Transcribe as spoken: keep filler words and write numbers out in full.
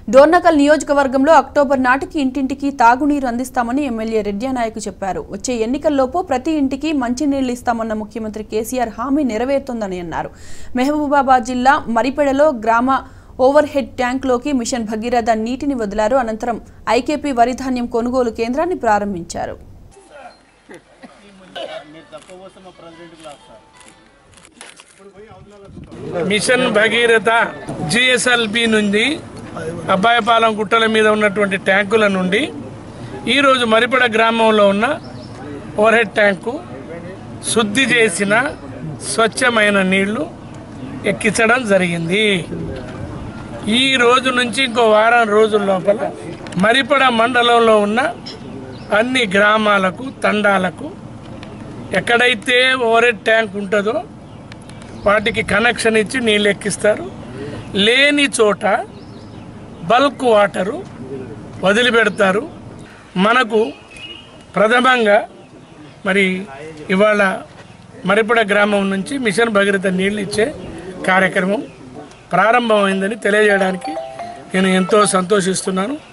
డోర్నకల్ నియోజకవర్గంలో అక్టోబర్ నాటికి ఇంటింటికి తాగునీరు అందిస్తామని ఎమ్మెల్యే రెడ్డినాయక్ చెప్పారు. వచ్చే ఎన్నికల్లోపు ప్రతి ఇంటికి మంచినీళ్లు ఇస్తామన్న ముఖ్యమంత్రి కేసీఆర్ హామీ నెరవేరుతుందని అన్నారు. మహబూబాబాద్ జిల్లా మరిపెడలో గ్రామ ఓవర్ హెడ్ ట్యాంక్లోకి మిషన్ భగీరథ నీటిని వదిలారు. అనంతరం ఐకేపీ వరిధాన్యం కొనుగోలు కేంద్రాన్ని ప్రారంభించారు. మిషన్ భగీరథ జిఎస్ఎల్బి నుండి అబ్బాయపాలెం గుట్టల మీద ఉన్నటువంటి ట్యాంకుల నుండి ఈరోజు మరిపెడ గ్రామంలో ఉన్న ఓవర్ హెడ్ ట్యాంకు శుద్ధి చేసిన స్వచ్ఛమైన నీళ్లు ఎక్కించడం జరిగింది. ఈ రోజు నుంచి ఇంకో వారం రోజుల లోపల మరిపెడ మండలంలో ఉన్న అన్ని గ్రామాలకు తండాలకు ఎక్కడైతే ఓవర్ హెడ్ ట్యాంక్ ఉంటుందో వాటికి కనెక్షన్ ఇచ్చి నీళ్ళు ఎక్కిస్తారు. లేని చోట బల్క్ వాటరు వదిలిపెడతారు. మనకు ప్రథమంగా మరి ఇవాళ మరిపెడ గ్రామం నుంచి మిషన్ భగీరథ నీళ్ళు ఇచ్చే కార్యక్రమం ప్రారంభమైందని తెలియజేయడానికి నేను ఎంతో సంతోషిస్తున్నాను.